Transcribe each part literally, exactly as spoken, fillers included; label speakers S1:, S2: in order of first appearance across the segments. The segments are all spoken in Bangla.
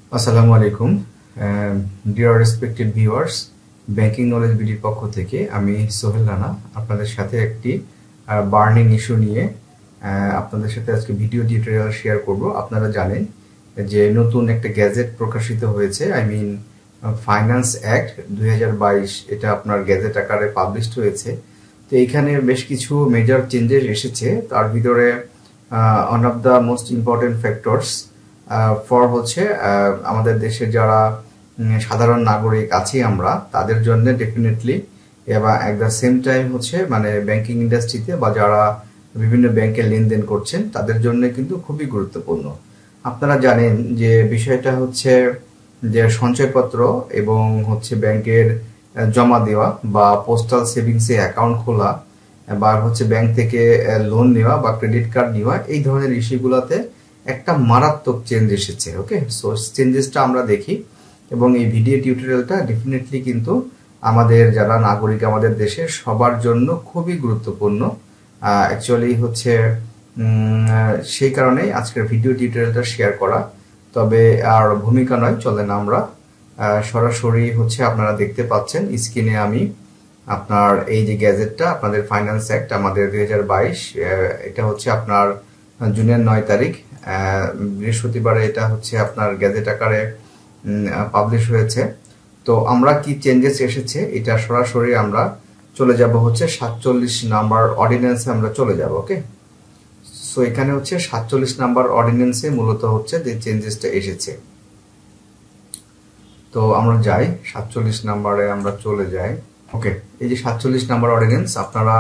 S1: আসসালামু আলাইকুম dear respected viewers, banking knowledge বিডির পক্ষ থেকে আমি সোহেল রানা আপনাদের সাথে একটি বার্নিং ইস্যু নিয়ে আপনাদের সাথে আজকে ভিডিও টিউটোরিয়াল শেয়ার করব। আপনারা জানেন যে নতুন একটা গ্যাজেট প্রকাশিত হয়েছে, আই মিন ফাইন্যান্স অ্যাক্ট দুই হাজার বাইশ, এটা আপনার গ্যাজেট আকারে পাবলিশড হয়েছে। তো এইখানে বেশ কিছু মেজর চেঞ্জেস এসেছে। তার ভিতরে one of the most important factors for হচ্ছে আমাদের দেশে যারা সাধারণ নাগরিক আছি আমরা, তাদের জন্য ডেফিনেটলি এবং অ্যাট দ্য সেম টাইম হচ্ছে মানে ব্যাংকিং ইন্ডাস্ট্রিতে বা যারা বিভিন্ন ব্যাংকে লেনদেন করছেন তাদের জন্য কিন্তু খুবই গুরুত্বপূর্ণ। আপনারা জানেন যে বিষয়টা হচ্ছে যে সঞ্চয়পত্র এবং হচ্ছে ব্যাংকের জমা দেওয়া বা পোস্টাল সেভিংসে অ্যাকাউন্ট খোলা বা হচ্ছে ব্যাংক থেকে লোন নেওয়া বা ক্রেডিট কার্ড নেওয়া, এই ধরনের ইস্যুগুলোতে একটা মারাত্মক চেঞ্জ এসেছে। ওকে, সো চেঞ্জেসটা আমরা দেখি এবং এই ভিডিও টিউটোরিয়ালটা ডেফিনেটলি কিন্তু আমাদের যারা নাগরিক আমাদের দেশের সবার জন্য খুবই গুরুত্বপূর্ণ। অ্যাকচুয়ালি হচ্ছে সেই কারণেই আজকের ভিডিও টিউটোরিয়ালটা শেয়ার করা। তবে আর ভূমিকা নয়, চলেন আমরা সরাসরি হচ্ছে আপনারা দেখতে পাচ্ছেন স্ক্রিনে আমি আপনার এই যে গ্যাজেটটা আপনাদের ফাইন্যান্স অ্যাক্ট আমাদের দুই হাজার বাইশ, এটা হচ্ছে আপনার জুনের নয় তারিখ বৃহস্পতিবারে এটা হচ্ছে আপনার গ্যাজেট আকারে পাবলিশ হয়েছে। তো আমরা কি চেঞ্জেস এসেছে এটা সরাসরি আমরা চলে যাব হচ্ছে সাতচল্লিশ নাম্বার অর্ডিন্যান্সে আমরা চলে যাব। ওকে, সো এখানে হচ্ছে সাতচল্লিশ নাম্বার অর্ডিন্যান্সে মূলত হচ্ছে যে চেঞ্জেসটা এসেছে। তো আমরা যাই সাতচল্লিশ নাম্বারে আমরা চলে যাই। ওকে, এই যে সাতচল্লিশ নাম্বার অর্ডিন্যান্স আপনারা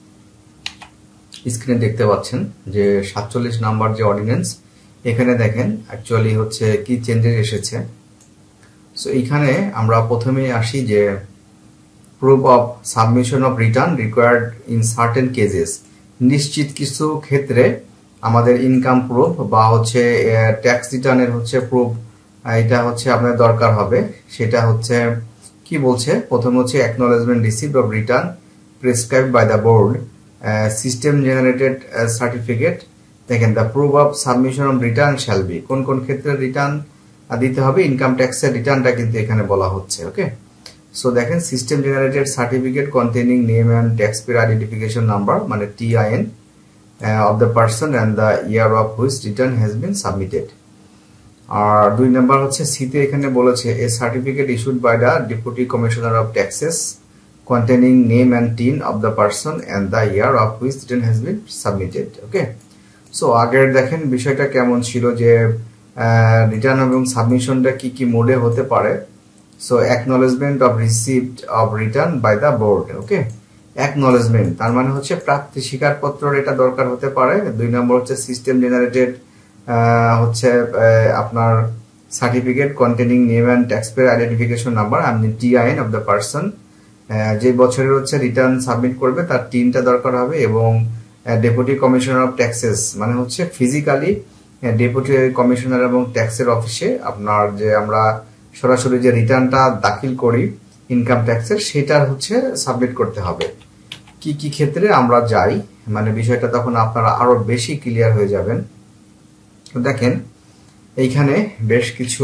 S1: স্ক্রিনে দেখতে পাচ্ছেন যে সাতচল্লিশ নাম্বার যে অর্ডিন্যান্স, এখানে দেখেন অ্যাকচুয়ালি হচ্ছে কি চেঞ্জেস এসেছে। সো এইখানে আমরা প্রথমে আসি যে proof of submission of return required in certain cases. নিশ্চিত কিছু ক্ষেত্রে আমাদের ইনকাম প্রুফ বা হচ্ছে ট্যাক্স রিটার্নের হচ্ছে প্রুফ, এটা হচ্ছে আপনার দরকার হবে। সেটা হচ্ছে কি বলছে, প্রথম হচ্ছে acknowledgement receipt of return prescribed by the board, system generated certificate. দেখেন the proof of submission of return shall be, কোন কোন ক্ষেত্রে রিটার্ন দিতে হবে, ইনকাম ট্যাক্সের রিটার্নটা কিন্তু এখানে বলা হচ্ছে। ওকে, সো দেখেন system generated certificate containing name and tax payer identification number মানে T I N of the person and the year of which return has been submitted. আর দুই নাম্বার হচ্ছে সিতে এখানে বলেছে a certificate issued by the deputy commissioner of taxes containing name and tin of the person and the year of which return has been submitted. Okay, so আগের দেখেন বিষয়টা কেমন ছিল যে রিটার্ন এবং সাবমিশনটা কি কি মোডে হতে পারে। So acknowledgement of receipt of return by the board. Okay, acknowledgement তার মানে হচ্ছে প্রাপ্তি স্বীকারপত্র, এটা দরকার হতে পারে। দুই নম্বর হচ্ছে সিস্টেম জেনারেটেড হচ্ছে আপনার certificate containing name and tax payer identification number আমি T I N of the person, যে বছরের হচ্ছে রিটার্ন সাবমিট করবে তার টিনটা দরকার হবে। এবং ডেপুটি কমিশনার অফ ট্যাক্সেস মানে হচ্ছে ফিজিক্যালি ডেপুটি কমিশনার এবং ট্যাক্সের অফিসে আপনার যে আমরা সরাসরি যে রিটার্নটা দাখিল করি ইনকাম ট্যাক্সের, সেটার হচ্ছে সাবমিট করতে হবে। কি কি ক্ষেত্রে আমরা যাই মানে বিষয়টা তখন আপনারা আরো বেশি ক্লিয়ার হয়ে যাবেন। দেখেন এইখানে বেশ কিছু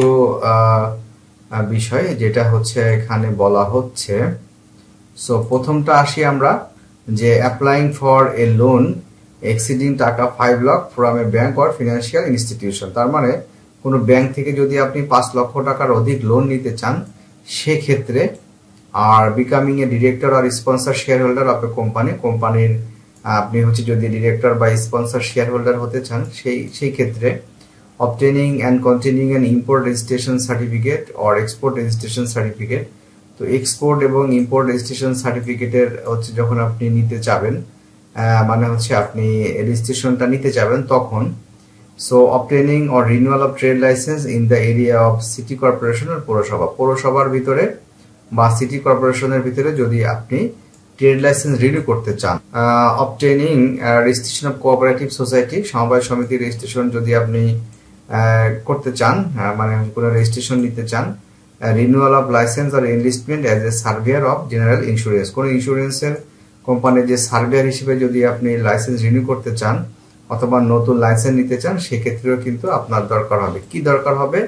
S1: বিষয় যেটা হচ্ছে এখানে বলা হচ্ছে। সো প্রথমটা আসি আমরা যে applying for a loan exceeding taka five lakh from a bank or financial institution. তার মানে কোনো ব্যাংক থেকে যদি আপনি পাঁচ লক্ষ টাকার অধিক লোন নিতে চান সেক্ষেত্রে, আর becoming a director or sponsor shareholder of a company, কোম্পানির আপনি হচ্ছে যদি ডিরেক্টর বা স্পন্সর শেয়ার হোল্ডার হতে চান সেই সেই ক্ষেত্রে obtaining and continuing an import registration certificate or export registration certificate. তো এক্সপোর্ট এবং ইম্পোর্ট রেজিস্ট্রেশন সার্টিফিকেটের হচ্ছে যখন আপনি নিতে চাবেন মানে হচ্ছে আপনি রেজিস্ট্রেশনটা নিতে চাবেন তখন। So obtaining or renewal of trade licence in the area of city corporation আর পৌরসভা, পৌরসভার ভিতরে বা সিটি কর্পোরেশনের ভিতরে যদি আপনি ট্রেড লাইসেন্স রিনিউ করতে চান। Obtaining registration of cooperative society, সমবায় সমিতির রেজিস্ট্রেশন যদি আপনি করতে চান মানে কোনো রেজিস্ট্রেশন নিতে চান। Renewal of licence or enlistment as a surveyor of general insurance, কোনো ইন্স্যুরেন্সের কোম্পানির যে সার্ভেয়ার হিসেবে যদি আপনি লাইসেন্স রিনিউ করতে চান অথবা নতুন লাইসেন্স নিতে চান সেক্ষেত্রেও কিন্তু আপনার দরকার হবে। কি দরকার হবে,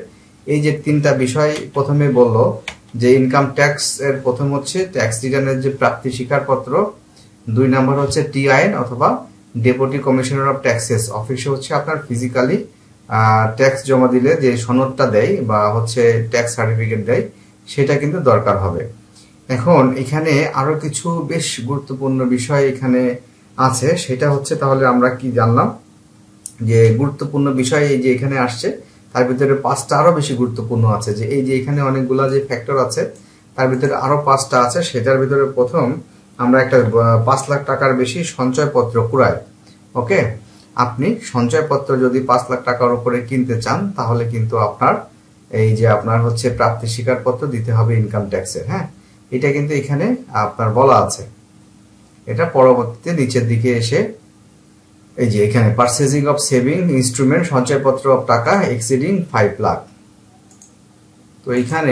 S1: এই যে তিনটা বিষয় প্রথমে বললো যে ইনকাম ট্যাক্স এর প্রথম হচ্ছে ট্যাক্স রিটার্নের যে প্রাপ্তি স্বীকারপত্র, দুই নাম্বার হচ্ছে টিআইএন অথবা ডেপুটি কমিশনার অফ ট্যাক্সেস অফিসে হচ্ছে আপনার ফিজিক্যালি ট্যাক্স জমা দিলে যে সনদটা দেয় বা হচ্ছে ট্যাক্স সার্টিফিকেট দেয় সেটা কিন্তু দরকার হবে। এখন এখানে আরো কিছু বেশ গুরুত্বপূর্ণ বিষয় এখানে আছে, সেটা হচ্ছে তাহলে আমরা কি জানলাম যে গুরুত্বপূর্ণ বিষয় এই যে এখানে আসছে তার ভিতরে পাঁচটা আরো বেশি গুরুত্বপূর্ণ আছে, যে এই যে এখানে অনেকগুলা যে ফ্যাক্টর আছে তার ভিতরে আরো পাঁচটা আছে। সেটার ভিতরে প্রথম আমরা একটা পাঁচ লাখ টাকার বেশি সঞ্চয়পত্র ক্রয়। ওকে, আপনি সঞ্চয়পত্র যদি পাঁচ লাখ টাকার উপরে কিনতে চান তাহলে কিন্তু আপনার এই যে আপনার হচ্ছে প্রাপ্তি স্বীকারপত্র দিতে হবে ইনকাম ট্যাক্সের। হ্যাঁ, এটা কিন্তু এখানে আপনার বলা আছে। এটা পরবর্তীতে নিচের দিকে এসে এই যে এখানে পারচেজিং অফ সেভিং ইনস্ট্রুমেন্ট সঞ্চয়পত্র of taka exceeding five lakh. তো এখানে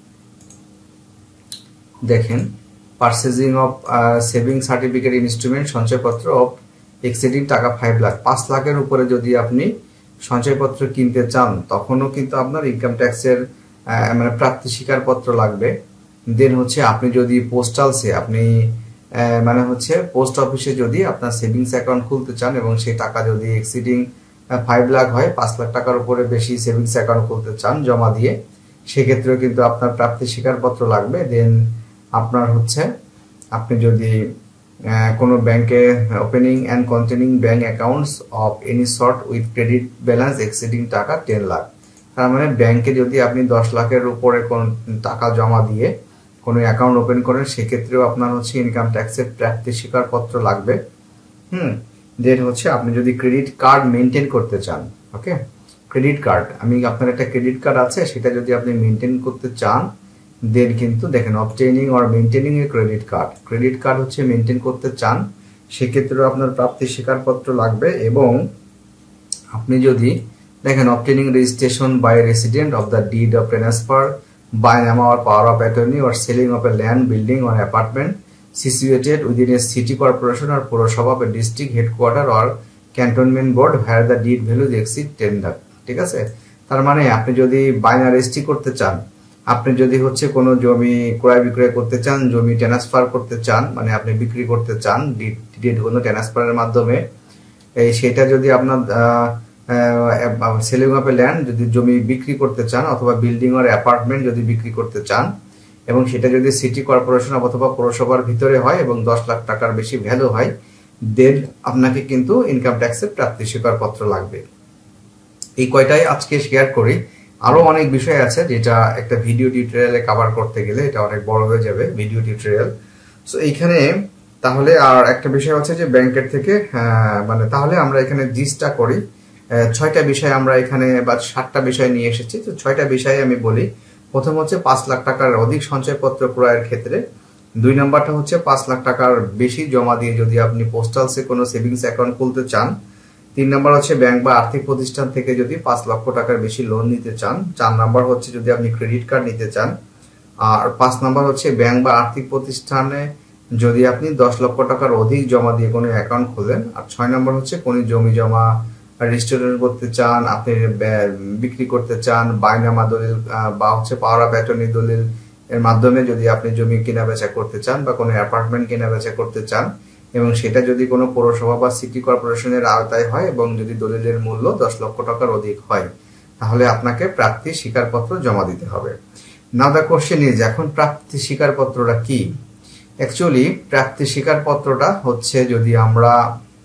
S1: দেখেন purchasing of saving certificate instrument সঞ্চয়পত্র of exceeding taka five lakh, পাঁচ লাখের উপরে যদি আপনি সঞ্চয়পত্র কিনতে চান তখনও কিন্তু আপনার ইনকাম ট্যাক্সের মানে প্রাপ্তি স্বীকারপত্র লাগবে। দেন হচ্ছে আপনি যদি পোস্টালসে আপনি মানে হচ্ছে পোস্ট অফিসে যদি আপনার সেভিংস অ্যাকাউন্ট খুলতে চান এবং সেই টাকা যদি এক্সিডিং ফাইভ লাখ হয়, পাঁচ লাখ টাকার উপরে বেশি সেভিংস অ্যাকাউন্ট খুলতে চান জমা দিয়ে, সেক্ষেত্রেও কিন্তু আপনার প্রাপ্তি স্বীকারপত্র লাগবে। দেন আপনার হচ্ছে আপনি যদি কোনো ব্যাংকে opening and containing bank accounts of any sort with credit balance exceeding taka ten lakh, তার মানে ব্যাংকে যদি আপনি দশ লাখের উপরে কোন টাকা জমা দিয়ে কোনো অ্যাকাউন্ট ওপেন করেন সেক্ষেত্রেও আপনার হচ্ছে ইনকাম ট্যাক্সের প্রাপ্তি স্বীকারপত্র লাগবে। হুম দেন হচ্ছে আপনি যদি ক্রেডিট কার্ড মেনটেন করতে চান, ওকে, ক্রেডিট কার্ড আমি আপনার একটা ক্রেডিট কার্ড আছে সেটা যদি আপনি মেনটেন করতে চান দেন কিন্তু দেখেন obtaining or maintaining a credit card, credit card হচ্ছে মেনটেন করতে চান সেক্ষেত্রেও আপনার প্রাপ্তি স্বীকারপত্র লাগবে। এবং আপনি যদি দেখেন obtaining registration by resident of the deed of transfer by name or power of attorney or selling of a land, building or apartment situated within a city corporation or Purosabha, a district headquarter or cantonment board where the deed value exceed ten lakh, ঠিক আছে। তার মানে আপনি যদি বাইনা রেজিস্ট্রি করতে চান, আপনি যদি হচ্ছে কোনো জমি ক্রয় বিক্রয় করতে চান, জমি ট্রান্সফার করতে চান, মানে আপনি বিক্রি করতে চান ডিড কোনো ট্রান্সফারের মাধ্যমে, এই সেটা যদি আপনার সেলিং অফ এ ল্যান্ড যদি জমি বিক্রি করতে চান অথবা বিল্ডিং আর অ্যাপার্টমেন্ট যদি বিক্রি করতে চান এবং সেটা যদি সিটি কর্পোরেশন অথবা পৌরসভার ভিতরে হয় এবং দশ লাখ টাকার বেশি ভ্যালু হয় দেন আপনাকে কিন্তু ইনকাম ট্যাক্সের প্রাপ্তি স্বীকারপত্র লাগবে। এই কয়টাই আজকে শেয়ার করি, আরো অনেক বিষয় আছে যেটা একটা ভিডিও টিউটোরিয়ালে কভার করতে গেলে এটা অনেক বড় হয়ে যাবে ভিডিও টিউটোরিয়াল। সো এইখানে তাহলে আর একটা বিষয় হচ্ছে যে ব্যাংকের থেকে মানে তাহলে আমরা এখানে জিসটা করি, ছয়টা বিষয় আমরা এখানে বা সাতটা বিষয় নিয়ে এসেছি। তো ছয়টা বিষয় আমি বলি। প্রথম হচ্ছে পাঁচ লাখ টাকার অধিক সঞ্চয়পত্র ক্রয়ের ক্ষেত্রে, দুই নম্বরটা হচ্ছে পাঁচ লাখ টাকার বেশি জমা দিয়ে যদি আপনি পোস্টালসে কোনো সেভিংস অ্যাকাউন্ট খুলতে চান, তিন নম্বর হচ্ছে ব্যাংক বা আর্থিক প্রতিষ্ঠান থেকে যদি পাঁচ লক্ষ টাকার বেশি লোন নিতে চান, চার নম্বর হচ্ছে যদি আপনি ক্রেডিট কার্ড নিতে চান, আর পাঁচ নম্বর হচ্ছে ব্যাংক বা আর্থিক প্রতিষ্ঠানে যদি আপনি দশ লক্ষ টাকার অধিক জমা দিয়ে কোনো অ্যাকাউন্ট খোলেন, আর ছয় নম্বর হচ্ছে কোনো জমি জমা রেজিস্ট্রেশন করতে চান, আপনি বিক্রি করতে চান, বাইনামা দলিল বা হচ্ছে পাওয়ার অফ অ্যাটর্নি দলিল এর মাধ্যমে যদি আপনি জমি কেনা বেচা করতে চান বা কোনো অ্যাপার্টমেন্ট কেনা বেচা করতে চান এবং সেটা যদি কোনো পৌরসভা বা সিটি কর্পোরেশনের আওতায় হয় এবং যদি দলিলের মূল্য দশ লক্ষ টাকার অধিক হয় তাহলে আপনাকে প্রাপ্তি স্বীকারপত্র জমা দিতে হবে। নাও দ্য কোশ্চেন ইজ, এখন প্রাপ্তি স্বীকারপত্রটা কি? অ্যাকচুয়ালি প্রাপ্তি স্বীকারপত্রটা হচ্ছে যদি আমরা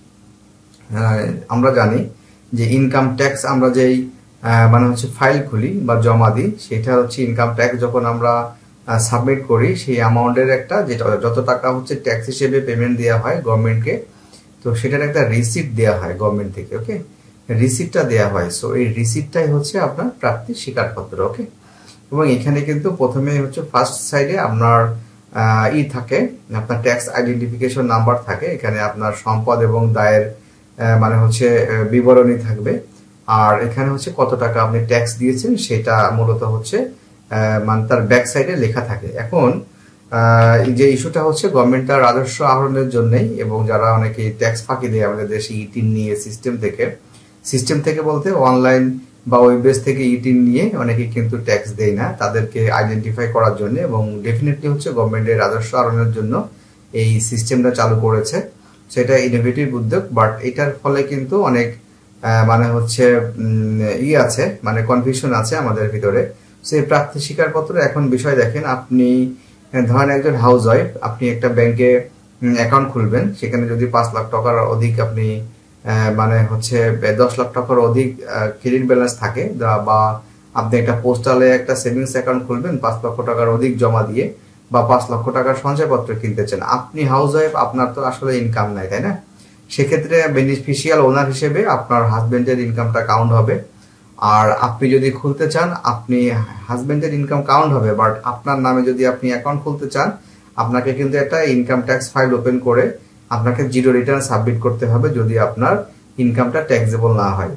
S1: আমরা জানি যে ইনকাম ট্যাক্স আমরা যেই মানে হচ্ছে ফাইল খুলি বা জমা দিই সেটা হচ্ছে ইনকাম ট্যাক্স যখন আমরা সাবমিট করি সেই অ্যামাউন্টের একটা যেটা যত টাকা হচ্ছে ট্যাক্স হিসেবে পেমেন্ট দেওয়া হয় গভর্নমেন্টকে, তো সেটার একটা রিসিপ্ট দেওয়া হয় গভর্নমেন্ট থেকে। ওকে, রিসিপ্টটা দেওয়া হয়। সো এই রিসিপ্টটাই হচ্ছে আপনার প্রাপ্তি স্বীকারপত্র। ওকে, এবং এখানে কিন্তু প্রথমে হচ্ছে ফার্স্ট সাইডে আপনার ই থাকে, আপনার ট্যাক্স আইডেন্টিফিকেশন নাম্বার থাকে, এখানে আপনার সম্পদ এবং দায়ের মানে হচ্ছে বিবরণী থাকবে, আর এখানে হচ্ছে কত টাকা আপনি ট্যাক্স দিয়েছেন সেটা মূলত হচ্ছে মানে তার ব্যাক সাইডে লেখা থাকে। এখন যে ইস্যুটা হচ্ছে গভর্নমেন্ট তার রাজস্ব আহরণের জন্যই এবং যারা অনেকে ট্যাক্স ফাঁকি দেয় আমাদের দেশে ইটিন নিয়ে সিস্টেম থেকে সিস্টেম থেকে বলতে অনলাইন বা ওয়েব বেস থেকে ইটিন নিয়ে অনেকে কিন্তু ট্যাক্স দেয় না, তাদেরকে আইডেন্টিফাই করার জন্য এবং ডেফিনেটলি হচ্ছে গভর্নমেন্টের রাজস্ব আরোনের জন্য এই সিস্টেমটা চালু করেছে। সেটা ইনোভেটিভ উদ্যোগ, বাট এটার ফলে কিন্তু অনেক মানে হচ্ছে ই আছে, মানে কনফিউশন আছে আমাদের ভিতরে। সেই প্রাপ্তি স্বীকারপত্র এখন বিষয় দেখেন, আপনি ধরেন একজন হাউস ওয়াইফ, আপনি একটা ব্যাংকে অ্যাকাউন্ট খুলবেন, সেখানে যদি পাঁচ লাখ টাকার অধিক আপনি মানে হচ্ছে দশ লাখ টাকার অধিক ক্রেডিট ব্যালেন্স থাকে, বা আপনি একটা পোস্টালে একটা সেভিংস অ্যাকাউন্ট খুলবেন পাঁচ লক্ষ টাকার অধিক জমা দিয়ে, বা পাঁচ লক্ষ টাকার সঞ্চয়পত্র কিনতে চান, আপনি হাউস ওয়াইফ, আপনার তো আসলে ইনকাম নাই, তাই না? সেক্ষেত্রে বেনিফিশিয়াল ওনার হিসেবে আপনার হাজবেন্ডের ইনকামটা কাউন্ট হবে। আর আপনি যদি খুলতে চান, আপনি হাজবেন্ডের ইনকাম কাউন্ট হবে, বাট আপনার নামে যদি আপনি অ্যাকাউন্ট খুলতে চান, আপনাকে কিন্তু একটা ইনকাম ট্যাক্স ফাইল ওপেন করে আপনাকে জিরো রিটার্ন সাবমিট করতে হবে যদি আপনার ইনকামটা ট্যাক্সেবল না হয়।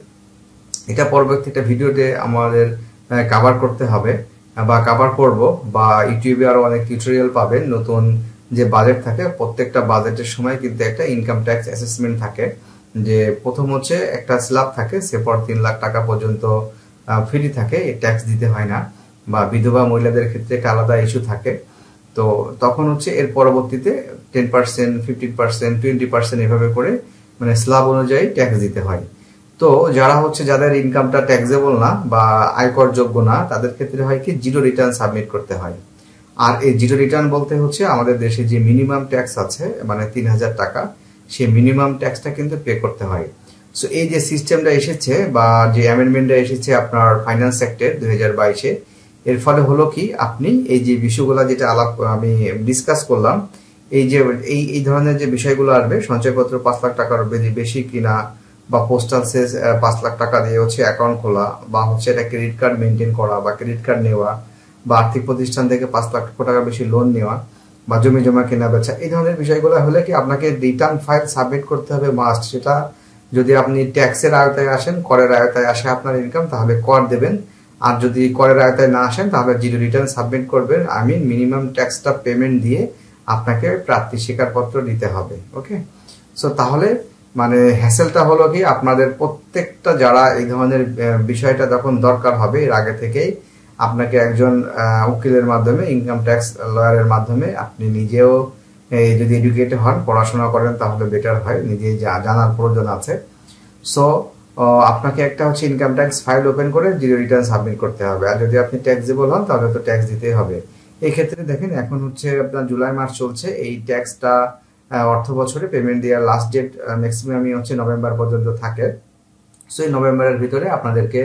S1: এটা পরবর্তী একটা ভিডিওতে আমাদের কভার করতে হবে বা কভার করব, বা ইউটিউবে আরো অনেক টিউটোরিয়াল পাবেন। নতুন যে বাজেট থাকে, প্রত্যেকটা বাজেটের সময় কিন্তু একটা ইনকাম ট্যাক্স অ্যাসেসমেন্ট থাকে, যে প্রথম হচ্ছে একটা স্ল্যাব থাকে, সে পর তিন লাখ টাকা পর্যন্ত ফ্রি থাকে, ট্যাক্স দিতে হয় না, বা বিধবা মহিলাদের ক্ষেত্রে একটা আলাদা ইস্যু থাকে। তো তখন হচ্ছে এর পরবর্তীতে ten percent fifteen percent twenty percent এভাবে করে মানে স্ল্যাব অনুযায়ী ট্যাক্স দিতে হয়। তো যারা হচ্ছে যাদের ইনকামটা ট্যাক্সেবল না বা আয়কর যোগ্য না, তাদের ক্ষেত্রে হয় কি জিরো রিটার্ন সাবমিট করতে হয়। আর এই জিরো রিটার্ন বলতে হচ্ছে আমাদের দেশে যে মিনিমাম ট্যাক্স আছে, মানে তিন হাজার টাকা, সেই মিনিমাম ট্যাক্সটা কিন্তু পে করতে হয়। সো এই যে সিস্টেমটা এসেছে বা যে অ্যামেন্ডমেন্টটা এসেছে আপনার ফাইন্যান্স অ্যাক্টের দুই হাজার বাইশে, এর ফলে হলো কি, আপনি এই যে বিষয়গুলো যেটা আলাপ আমি ডিসকাস করলাম, এই যে এই এই ধরনের যে বিষয়গুলো আসবে, সঞ্চয়পত্র পাঁচ লাখ টাকার বেশি কিনা, বা পোস্টাল সেস পাঁচ লাখ টাকা দিয়ে হচ্ছে অ্যাকাউন্ট খোলা, বা হচ্ছে এটা ক্রেডিট কার্ড মেনটেন করা, বা ক্রেডিট কার্ড নেওয়া, বা আর্থিক প্রতিষ্ঠান থেকে পাঁচ লাখ টাকা বেশি লোন নেওয়া, বা জমি জমা কেনা বেচা, এই ধরনের বিষয়গুলো হলে কি আপনাকে রিটার্ন ফাইল সাবমিট করতে হবে মাস্ট। সেটা যদি আপনি ট্যাক্সের আওতায় আসেন, করের আওতায় আসে আপনার ইনকাম, তাহলে কর দেবেন। আর যদি করের আওতায় না আসেন, তাহলে জিরো রিটার্ন সাবমিট করবেন। আই মিন মিনিমাম ট্যাক্সটা পেমেন্ট দিয়ে আপনাকে প্রাপ্তি স্বীকারপত্র দিতে হবে। ওকে, সো তাহলে মানে হ্যাসেলটা হলো কি, আপনাদের প্রত্যেকটা যারা এই ধরনের বিষয়টা যখন দরকার হবে, এর আগে থেকেই আপনাকে একজন উকিলের মাধ্যমে, ইনকাম ট্যাক্স লয়ারের মাধ্যমে, আপনি নিজেও যদি এডুকেটেড হন, পড়াশোনা করেন, তাহলে বেটার হয়, নিজেই জানার প্রয়োজন আছে। সো আপনাকে একটা হচ্ছে ইনকাম ট্যাক্স ফাইল ওপেন করে জিরো রিটার্ন সাবমিট করতে হবে। আর যদি আপনি ট্যাক্সেবল হন, তাহলে তো ট্যাক্স দিতেই হবে। এই ক্ষেত্রে দেখেন, এখন হচ্ছে আপনার জুলাই মাস চলছে, এই ট্যাক্সটা অর্থ বছরে পেমেন্ট দেওয়ার লাস্ট ডেট ম্যাক্সিমামই হচ্ছে নভেম্বর পর্যন্ত থাকে। সো এই নভেম্বরের ভিতরে আপনাদেরকে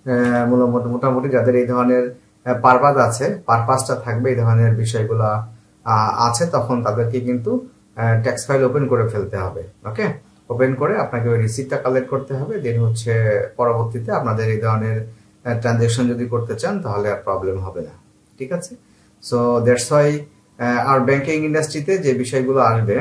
S1: মোটামুটি যাদের এই ধরনের পারপাস আছে, পারপাসটা থাকবে, এই ধরনের বিষয়গুলো আছে, তখন তাদেরকে কিন্তু ট্যাক্স ফাইল ওপেন করে ফেলতে হবে। ওকে, ওপেন করে আপনাকে ওই রিসিপ্টটা কালেক্ট করতে হবে। দেন হচ্ছে পরবর্তীতে আপনাদের এই ধরনের ট্রানজাকশন যদি করতে চান, তাহলে আর প্রবলেম হবে না। ঠিক আছে, সো দ্যাটস ওয়াই আর ব্যাংকিং ইন্ডাস্ট্রিতে যে বিষয়গুলো আসবে,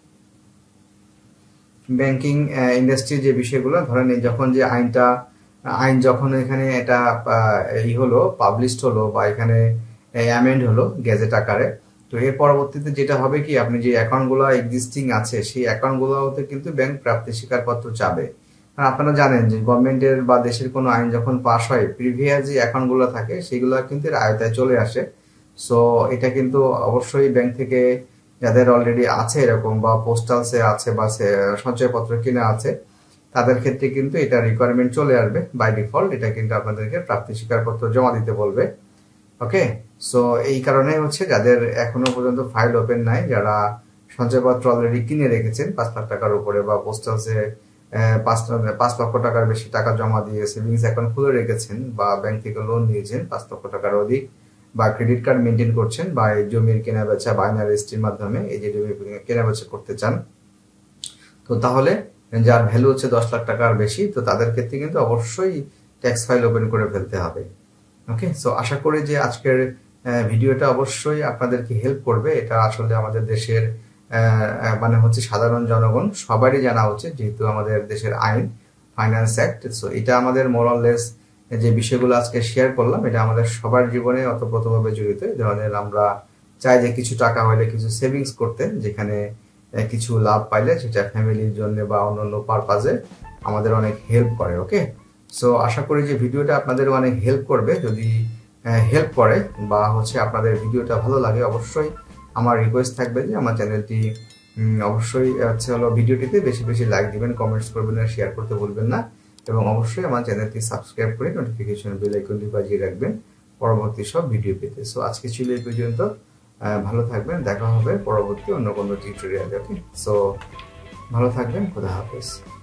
S1: ব্যাংকিং ইন্ডাস্ট্রির যে বিষয়গুলো, ধরেন এই যখন যে আইনটা আইন যখন এখানে এটা ই হলো, পাবলিশড হলো, বা এখানে অ্যামেন্ড হলো গেজেট আকারে, তো এর পরবর্তীতে যেটা হবে কি, আপনি যে অ্যাকাউন্টগুলো এক্সিস্টিং আছে, সেই অ্যাকাউন্টগুলোতে কিন্তু ব্যাংক প্রাপ্তি স্বীকারপত্র চাবে। কারণ আপনারা জানেন যে গভর্নমেন্টের বা দেশের কোনো আইন যখন পাস হয়, প্রিভিয়াস যে অ্যাকাউন্টগুলো থাকে সেগুলো কিন্তু এর আয়তায় চলে আসে। সো এটা কিন্তু অবশ্যই ব্যাংক থেকে যাদের অলরেডি আছে এরকম, বা পোস্টালসে আছে, বা সঞ্চয়পত্র কিনা আছে, তাদের ক্ষেত্রে কিন্তু এটা রিকোয়ারমেন্ট চলে আসবে বাই ডিফল্ট। এটা কিন্তু আপনাদেরকে প্রাপ্তি স্বীকারপত্র জমা দিতে বলবে। ওকে, সো এই কারণে হচ্ছে যাদের এখনো পর্যন্ত ফাইল ওপেন নাই, যারা সঞ্চয়পত্র অলরেডি কিনে রেখেছেন পাঁচ লাখ টাকার উপরে, বা পোস্টালসে পাঁচ পাঁচ লক্ষ টাকার বেশি টাকা জমা দিয়ে সেভিংস অ্যাকাউন্ট খুলে রেখেছেন, বা ব্যাংক থেকে লোন নিয়েছেন পাঁচ লক্ষ টাকার অধিক, বা ক্রেডিট কার্ড মেনটেন করছেন, বা এই জমির কেনা বেচা বাইনারি রেজিস্ট্রির মাধ্যমে এই যে জমি কেনা বেচা করতে চান, তো তাহলে যার ভ্যালু হচ্ছে দশ লাখ টাকার বেশি, তো তাদের ক্ষেত্রে কিন্তু অবশ্যই ট্যাক্স ফাইল ওপেন করে ফেলতে হবে। ওকে, সো আশা করি যে আজকের ভিডিওটা অবশ্যই আপনাদেরকে হেল্প করবে। এটা আসলে আমাদের দেশের মানে হচ্ছে সাধারণ জনগণ সবারই জানা উচিত, যেহেতু আমাদের দেশের আইন ফাইন্যান্স অ্যাক্ট। সো এটা আমাদের মোরাললেস যে বিষয়গুলো আজকে শেয়ার করলাম, এটা আমাদের সবার জীবনে ওতপ্রোতভাবে জড়িত। এই ধরনের আমরা চাই যে কিছু টাকা হলে কিছু সেভিংস করতে, যেখানে কিছু লাভ পাইলে সেটা ফ্যামিলির জন্য বা অন্যান্য পারপাজে আমাদের অনেক হেল্প করে। ওকে, সো আশা করি যে ভিডিওটা আপনাদের অনেক হেল্প করবে। যদি হেল্প করে বা হচ্ছে আপনাদের ভিডিওটা ভালো লাগে, অবশ্যই আমার রিকোয়েস্ট থাকবে যে আমার চ্যানেলটি অবশ্যই হচ্ছে হলো ভিডিওটিতে বেশি বেশি লাইক দিবেন, কমেন্টস করবেন আর শেয়ার করতে ভুলবেন না, এবং অবশ্যই আমার চ্যানেলটি সাবস্ক্রাইব করে নোটিফিকেশন বেল আইকনটি বাজিয়ে রাখবেন পরবর্তী সব ভিডিও পেতে। সো আজকে ছিল এই পর্যন্ত, ভালো থাকবেন, দেখা হবে পরবর্তী অন্য কোনো টিউটোরিয়ালে। ওকে, সো ভালো থাকবেন, খোদা হাফেজ।